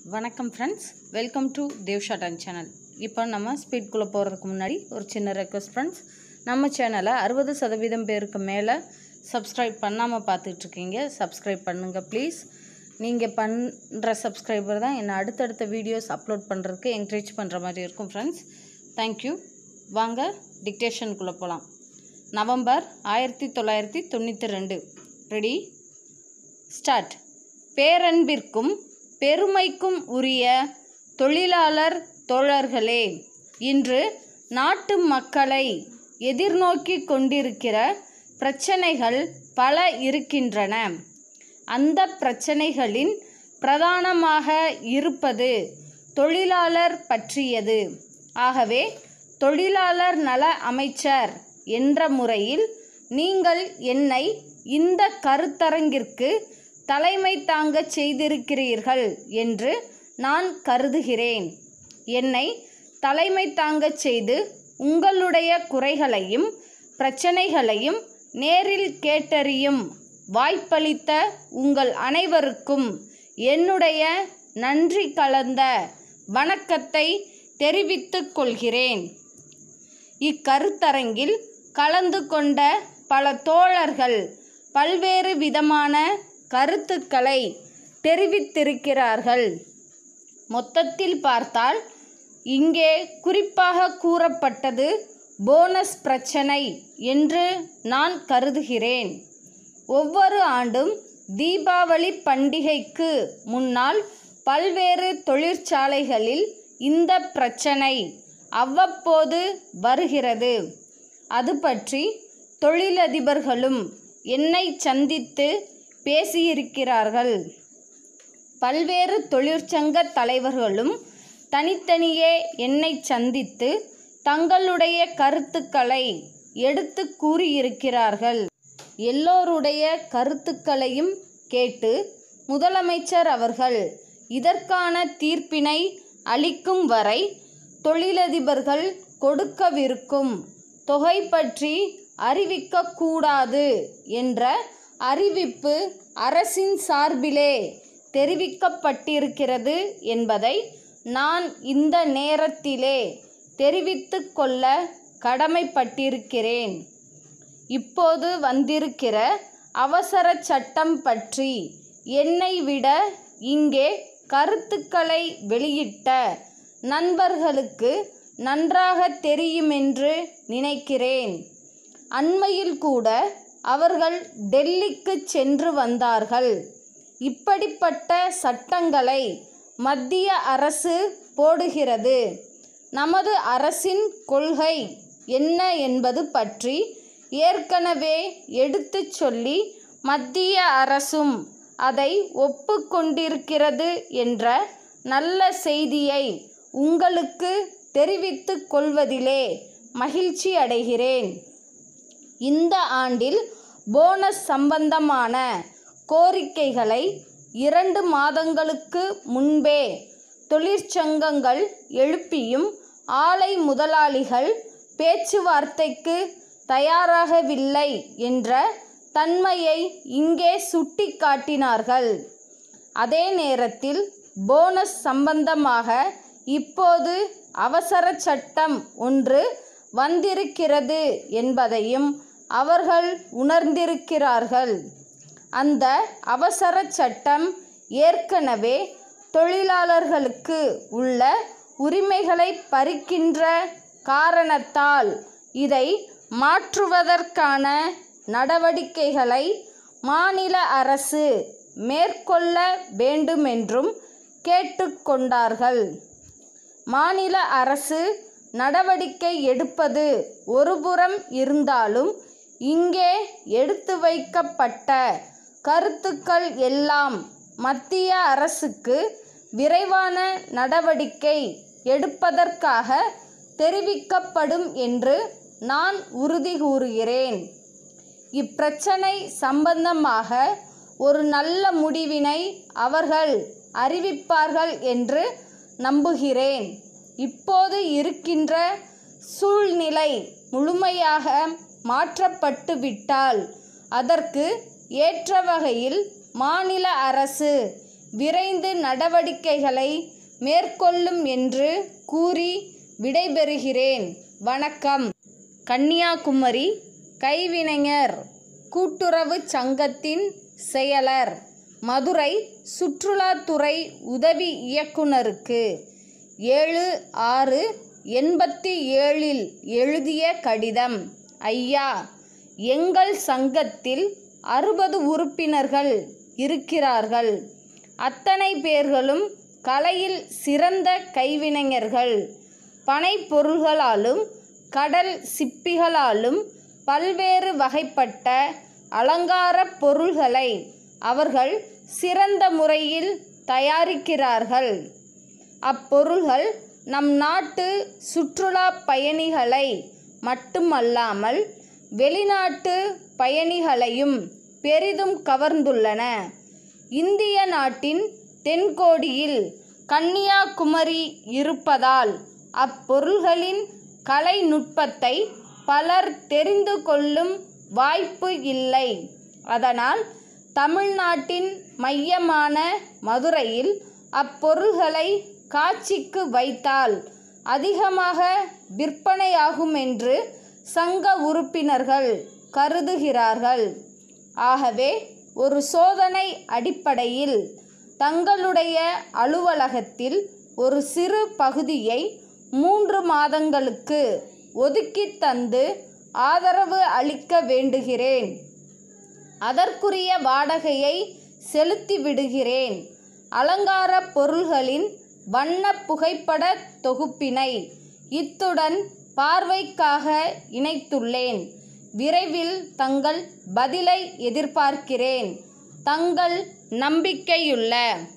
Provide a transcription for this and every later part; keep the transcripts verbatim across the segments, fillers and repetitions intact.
வணக்கம் friends, welcome to Dev short channel. இப்போ நம்ம ஸ்பீட்குள்ளே போகிறதுக்கு முன்னாடி ஒரு சின்ன ரெக்வஸ்ட் ஃப்ரெண்ட்ஸ், நம்ம சேனலை அறுபது சதவீதம் பேருக்கு மேலே சப்ஸ்கிரைப் பண்ணாமல் பார்த்துட்ருக்கீங்க. சப்ஸ்கிரைப் பண்ணுங்கள் ப்ளீஸ். நீங்கள் பண்ணுற சப்ஸ்கிரைபர் தான் என்னை அடுத்தடுத்த வீடியோஸ் அப்லோட் பண்ணுறதுக்கு என்கரேஜ் பண்ணுற மாதிரி இருக்கும் ஃப்ரெண்ட்ஸ். தேங்க்யூ. வாங்க டிக்டேஷனுக்குள்ளே போகலாம். நவம்பர் ஆயிரத்தி தொள்ளாயிரத்தி தொண்ணூற்றி ரெண்டு. Ready, start. பேரன்பிற்கும் பெருமைக்கும் உரிய தொழிலாளர் தோழர்களே, இன்று நாட்டு மக்களை எதிர்நோக்கி கொண்டிருக்கிற பிரச்சனைகள் பல இருக்கின்றன. அந்த பிரச்சனைகளின் பிரதானமாக இருப்பது தொழிலாளர் பற்றியது. ஆகவே தொழிலாளர் நல அமைச்சர் என்ற முறையில் நீங்கள் என்னை இந்த கருத்தரங்கிற்கு தலைமை தாங்க செய்திருக்கிறீர்கள் என்று நான் கருதுகிறேன். என்னை தலைமை தாங்க செய்து உங்களுடைய குறைகளையும் பிரச்சனைகளையும் நேரில் கேட்டறியும் வாய்ப்பளித்த உங்கள் அனைவருக்கும் என்னுடைய நன்றி கலந்த வணக்கத்தை தெரிவித்துக் கொள்கிறேன். இக்கருத்தரங்கில் கலந்து கொண்ட பல தோழர்கள் பல்வேறு விதமான கருத்துக்களை தெரிவித்திருக்கிறார்கள். மொத்தத்தில் பார்த்தால் இங்கே குறிப்பாக கூறப்பட்டது போனஸ் பிரச்சனை என்று நான் கருதுகிறேன். ஒவ்வொரு ஆண்டும் தீபாவளி பண்டிகைக்கு முன்னால் பல்வேறு தொழிற்சாலைகளில் இந்த பிரச்சனை அவ்வப்போது வருகிறது. அது பற்றி தொழிலதிபர்களும் என்னை சந்தித்து பேசியிருக்கிறார்கள். பல்வேறு தொழிற்சங்க தலைவர்களும் தனித்தனியே என்னை சந்தித்து தங்களுடைய கருத்துக்களை எடுத்து கூறியிருக்கிறார்கள். எல்லோருடைய கருத்துக்களையும் கேட்டு முதலமைச்சர் அவர்கள் இதற்கான தீர்ப்பினை அளிக்கும் வரை தொழிலதிபர்கள் கொடுக்கவிருக்கும் தொகை பற்றி அறிவிக்கக்கூடாது என்ற அறிவிப்பு அரசின் சார்பிலே தெரிவிக்கப்பட்டிருக்கிறது என்பதை நான் இந்த நேரத்திலே தெரிவித்து கொள்ள கடமைப்பட்டிருக்கிறேன். இப்போது வந்திருக்கிற அவசர சட்டம் பற்றி என்னை விட இங்கே கருத்துக்களை வெளியிட்ட நண்பர்களுக்கு நன்றாக தெரியுமென்று நினைக்கிறேன். அண்மையில் கூட அவர்கள் டெல்லிக்கு சென்று வந்தார்கள். இப்படிப்பட்ட சட்டங்களை மத்திய அரசு போடுகிறது. நமது அரசின் கொள்கை என்ன என்பது பற்றி ஏற்கனவே எடுத்து சொல்லி மத்திய அரசும் அதை ஒப்புக்கொண்டிருக்கிறது என்ற நல்ல செய்தியை உங்களுக்கு தெரிவித்து கொள்வதிலே மகிழ்ச்சி அடைகிறேன். இந்த ஆண்டில் போனஸ் சம்பந்தமான கோரிக்கைகளை இரண்டு மாதங்களுக்கு முன்பே தொழிற்சங்கங்கள் எழுப்பியும் ஆலை முதலாளிகள் பேச்சுவார்த்தைக்கு தயாராகவில்லை என்ற தன்மையை இங்கே சுட்டி காட்டினார்கள். அதே நேரத்தில் போனஸ் சம்பந்தமாக இப்போது அவசர சட்டம் ஒன்று வந்திருக்கிறது என்பதையும் அவர்கள் உணர்ந்திருக்கிறார்கள். அந்த அவசர சட்டம் ஏற்கனவே தொழிலாளர்களுக்கு உள்ள உரிமைகளை பறிக்கின்ற காரணத்தால் இதை மாற்றுவதற்கான நடவடிக்கைகளை மாநில அரசு மேற்கொள்ள வேண்டுமென்றும் கேட்டுக்கொண்டார்கள். மாநில அரசு நடவடிக்கை எடுப்பது ஒருபுறம் இருந்தாலும் இங்கே எடுத்து வைக்கப்பட்ட கருத்துக்கள் எல்லாம் மத்திய அரசுக்கு விரைவான நடவடிக்கை எடுப்பதற்காக தெரிவிக்கப்படும் என்று நான் உறுதி கூறுகிறேன். இப்பிரச்சனை சம்பந்தமாக ஒரு நல்ல முடிவினை அவர்கள் அறிவிப்பார்கள் என்று நம்புகிறேன். இப்போது இருக்கின்ற சூழ்நிலை முழுமையாக மாற்றப்பட்டுவிட்டால் அதற்கு ஏற்ற வகையில் மாநில அரசு விரைந்து நடவடிக்கைகளை மேற்கொள்ளும் என்று கூறி விடைபெறுகிறேன். வணக்கம். கன்னியாகுமரி கைவினைஞர் கூட்டுறவு சங்கத்தின் செயலர், மதுரை சுற்றுலாத்துறை உதவி இயக்குனருக்கு ஏழு ஆறு எண்பத்தி ஏழில் எழுதிய கடிதம். ஐயா, எங்கள் சங்கத்தில் அறுபது உறுப்பினர்கள் இருக்கிறார்கள். அத்தனை பேர்களும் கலையில் சிறந்த கைவினைஞர்கள். பனைப் பொருள்களாலும் கடல் சிப்பிகளாலும் பல்வேறு வகைப்பட்ட அலங்கார பொருள்களை அவர்கள் சிறந்த முறையில் தயாரிக்கிறார்கள். அப்பொருள்கள் நம் நாட்டு சுற்றுலா பயணிகளை மட்டுமல்லாமல் வெளிநாட்டு பயணிகளையும் பெரிதும் கவர்ந்துள்ளன. இந்திய நாட்டின் தென்கோடியில் கன்னியாகுமரி இருப்பதால் அப்பொருள்களின் கலை நுட்பத்தை பலர் தெரிந்து கொள்ளும் வாய்ப்பு இல்லை. அதனால் தமிழ்நாட்டின் மையமான மதுரையில் அப்பொருள்களை காட்சிக்கு வைத்தால் அதிகமாக விற்பனையாகுமென்று சங்க உறுப்பினர்கள் கருதுகிறார்கள். ஆகவே ஒரு சோதனை அடிப்படையில் தங்களுடைய அலுவலகத்தில் ஒரு சிறு பகுதியை மூன்று மாதங்களுக்கு ஒதுக்கி தந்து ஆதரவு அளிக்க வேண்டுகிறேன். அதற்குரிய வாடகையை செலுத்தி விடுகிறேன். அலங்கார பொருள்களின் வண்ண புகைப்பட தொகுப்பினை இத்துடன் பார்வைக்காக இணைத்துள்ளேன். விரைவில் தங்கள் பதிலை எதிர்பார்க்கிறேன். தங்கள் நம்பிக்கையுள்ள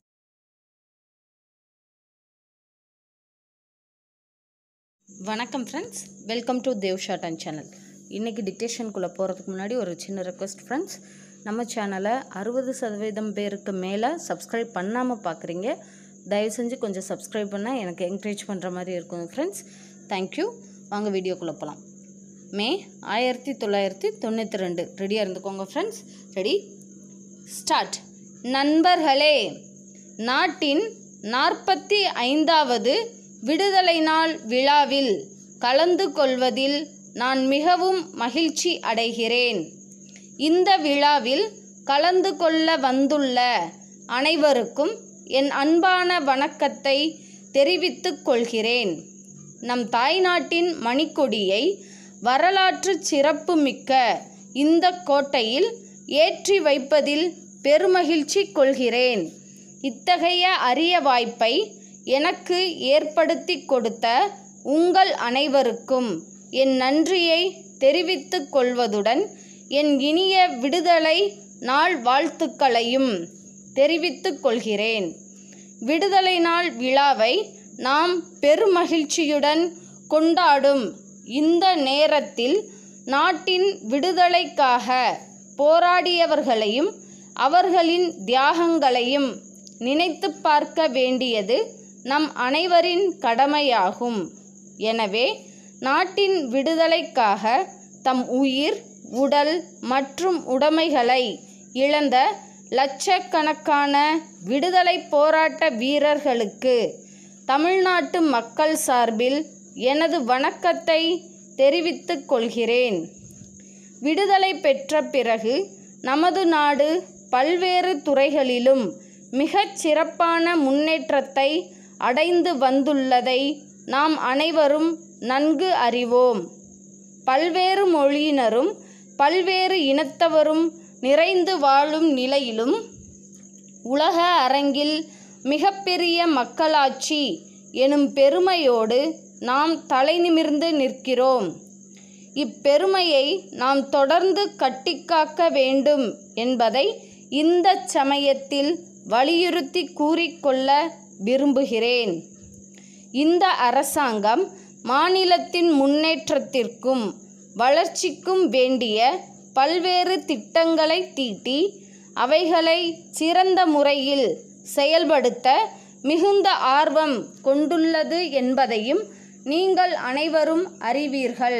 வணக்கம் friends, welcome to Dev short channel. இன்றைக்கி டிக்டேஷனுக்குள்ளே போகிறதுக்கு முன்னாடி ஒரு சின்ன ரெக்வஸ்ட் ஃப்ரெண்ட்ஸ், நம்ம சேனலை அறுபது சதவீதம் பேருக்கு மேலே சப்ஸ்கிரைப் பண்ணாமல் பார்க்குறீங்க. தயவு செஞ்சு கொஞ்சம் சப்ஸ்கிரைப் பண்ணால் எனக்கு என்கரேஜ் பண்ணுற மாதிரி இருக்கும் ஃப்ரெண்ட்ஸ். தேங்க்யூ. வாங்க வீடியோக்குள்ளே போகலாம். மே ஆயிரத்தி தொள்ளாயிரத்தி தொண்ணூற்றி ரெண்டு ரெடியாக இருந்துக்கோங்க ஃப்ரெண்ட்ஸ். Ready, start. நண்பர்களே, நாட்டின் நாற்பத்தி ஐந்தாவது விடுதலை நாள் விழாவில் கலந்து கொள்வதில் நான் மிகவும் மகிழ்ச்சி அடைகிறேன். இந்த விழாவில் கலந்து கொள்ள வந்துள்ள அனைவருக்கும் என் அன்பான வணக்கத்தை தெரிவித்துக் கொள்கிறேன். நம் தாய்நாட்டின் மணிக்கொடியை வரலாற்று சிறப்பு மிக்க இந்த கோட்டையில் ஏற்றி வைப்பதில் பெருமகிழ்ச்சி கொள்கிறேன். இத்தகைய அரிய வாய்ப்பை எனக்கு ஏற்படுத்தி கொடுத்த உங்கள் அனைவருக்கும் என் நன்றியை தெரிவித்துக் கொள்வதுடன் என் இனிய விடுதலை நாள் வாழ்த்துக்களையும் தெரிவித்துக் கொள்கிறேன். விடுதலை நாள் விழாவை நாம் பெருமகிழ்ச்சியுடன் கொண்டாடும் இந்த நேரத்தில் நாட்டின் விடுதலைக்காக போராடியவர்களையும் அவர்களின் தியாகங்களையும் நினைத்து பார்க்க வேண்டியது நம் அனைவரின் கடமையாகும். எனவே நாட்டின் விடுதலைக்காக தம் உயிர், உடல் மற்றும் உடைமைகளை இழந்த லட்சக்கணக்கான விடுதலை போராட்ட வீரர்களுக்கு தமிழ்நாட்டு மக்கள் சார்பில் எனது வணக்கத்தை தெரிவித்துக் கொள்கிறேன். விடுதலை பெற்ற பிறகு நமது நாடு பல்வேறு துறைகளிலும் மிகச் சிறப்பான முன்னேற்றத்தை அடைந்து வந்துள்ளதை நாம் அனைவரும் நன்கு அறிவோம். பல்வேறு மொழியினரும் பல்வேறு இனத்தவரும் நிறைந்து வாழும் நிலையிலும் உலக அரங்கில் மிகப்பெரிய மக்களாட்சி எனும் பெருமையோடு நாம் தலைநிமிர்ந்து நிற்கிறோம். இப்பெருமையை நாம் தொடர்ந்து கட்டிக்காக்க வேண்டும் என்பதை இந்த சமயத்தில் வலியுறுத்தி கூறிக்கொள்ள விரும்புகிறேன். இந்த அரசாங்கம் மாநிலத்தின் முன்னேற்றத்திற்கும் வளர்ச்சிக்கும் வேண்டிய பல்வேறு திட்டங்களை தீட்டி அவைகளை சிறந்த முறையில் செயல்படுத்த மிகுந்த ஆர்வம் கொண்டுள்ளது என்பதையும் நீங்கள் அனைவரும் அறிவீர்கள்.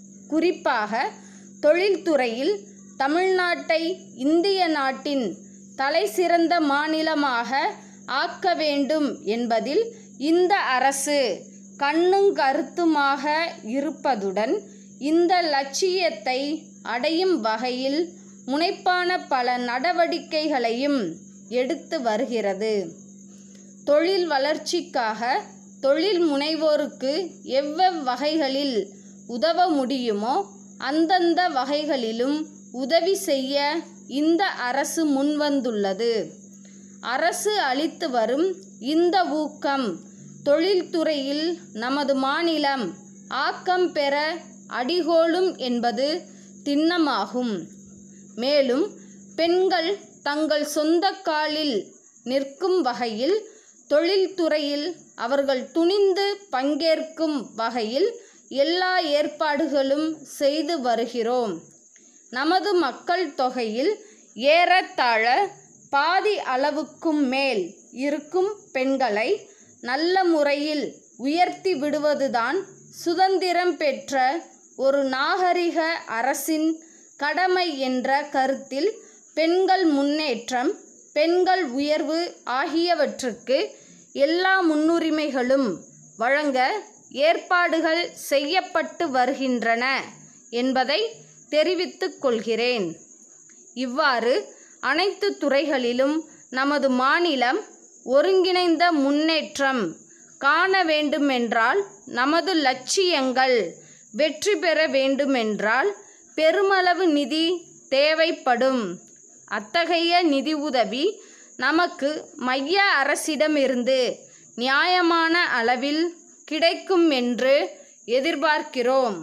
குறிப்பாக தொழில்துறையில் தமிழ்நாட்டை இந்திய நாட்டின் தலைசிறந்த மாநிலமாக ஆக்க வேண்டும் என்பதில் இந்த அரசு கண்ணும் கருத்துமாக இருப்பதுடன் இந்த லட்சியத்தை அடையும் வகையில் முனைப்பான பல நடவடிக்கைகளையும் எடுத்து வருகிறது. தொழில் வளர்ச்சிக்காக தொழில் முனைவோருக்கு எவ்வெவ் வகைகளில் உதவ முடியுமோ அந்தந்த வகைகளிலும் உதவி செய்ய இந்த அரசு முன்வந்துள்ளது. அரசு அளித்து வரும் இந்த ஊக்கம் தொழில்துறையில் நமது மாநிலம் ஆக்கம் பெற அடிகோலும் என்பது திண்ணமாகும். மேலும் பெண்கள் தங்கள் சொந்த காலில் நிற்கும் வகையில் தொழில்துறையில் அவர்கள் துணிந்து பங்கேற்கும் வகையில் எல்லா ஏற்பாடுகளும் செய்து வருகிறோம். நமது மக்கள் தொகையில் ஏறத்தாழ பாதி அளவுக்கும் மேல் இருக்கும் பெண்களை நல்ல முறையில் உயர்த்தி விடுவதுதான் சுதந்திரம் பெற்ற ஒரு நாகரிக அரசின் கடமை என்ற கருத்தில் பெண்கள் முன்னேற்றம், பெண்கள் உயர்வு ஆகியவற்றுக்கு எல்லா முன்னுரிமைகளும் வழங்க ஏற்பாடுகள் செய்யப்பட்டு வருகின்றன என்பதை தெரிவித்துக் கொள்கிறேன். இவ்வாறு அனைத்து துறைகளிலும் நமது மாநிலம் ஒருங்கிணைந்த முன்னேற்றம் காண வேண்டுமென்றால், நமது லட்சியங்கள் வெற்றி பெற வேண்டுமென்றால் பெருமளவு நிதி தேவைப்படும். அத்தகைய நிதி உதவி நமக்கு மைய அரசிடமிருந்து நியாயமான அளவில் கிடைக்கும் என்று எதிர்பார்க்கிறோம்.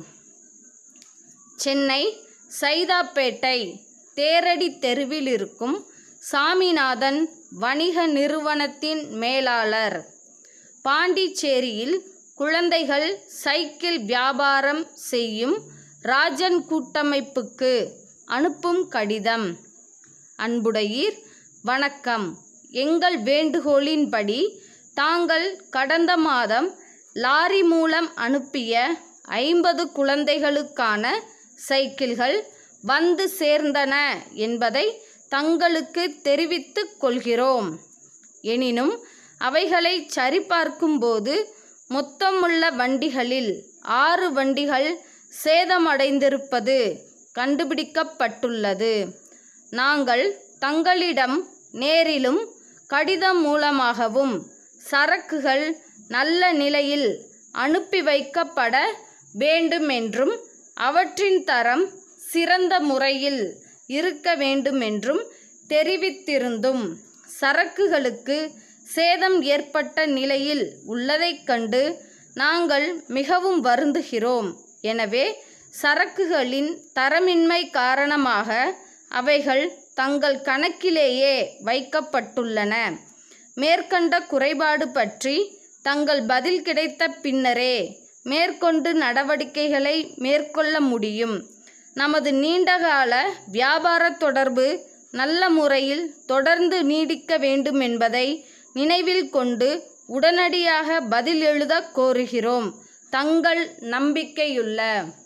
சென்னை சைதாப்பேட்டை தேரடி தெருவில் இருக்கும் சாமிநாதன் வணிக நிறுவனத்தின் மேலாளர். பாண்டிச்சேரியில் குழந்தைகள் சைக்கிள் வியாபாரம் செய்யும் ராஜன் கூட்டமைப்புக்கு அனுப்பும் கடிதம். அன்புடையீர், வணக்கம். எங்கள் வேண்டுகோளின்படி தாங்கள் கடந்த மாதம் லாரி மூலம் அனுப்பிய ஐம்பது குழந்தைகளுக்கான சைக்கிள்கள் வந்து சேர்ந்தன என்பதை தங்களுக்கு தெரிவித்துக் கொள்கிறோம். எனினும் அவைகளை சரிபார்க்கும்போது மொத்தமுள்ள வண்டிகளில் ஆறு வண்டிகள் சேதமடைந்திருப்பது கண்டுபிடிக்கப்பட்டுள்ளது. நாங்கள் தங்களிடம் நேரிலும் கடிதம் மூலமாகவும் சரக்குகள் நல்ல நிலையில் அனுப்பி வைக்கப்பட வேண்டுமென்றும் அவற்றின் தரம் சிறந்த முறையில் இருக்க வேண்டுமென்றும் தெரிவித்திருந்தும் சரக்குகளுக்கு சேதம் ஏற்பட்ட நிலையில் உள்ளதைக் கண்டு நாங்கள் மிகவும் வருந்துகிறோம். எனவே சரக்குகளின் தரமின்மை காரணமாக அவைகள் தங்கள் கணக்கிலேயே வைக்கப்பட்டுள்ளன. மேற்கண்ட குறைபாடு பற்றி தங்கள் பதில் கிடைத்த பின்னரே மேற்கொண்டு நடவடிக்கைகளை மேற்கொள்ள முடியும். நமது நீண்டகால வியாபார தொடர்பு நல்ல முறையில் தொடர்ந்து நீடிக்க வேண்டும் என்பதை நினைவில் கொண்டு உடனடியாக பதில் எழுத கோருகிறோம். தங்கள் நம்பிக்கையுள்ள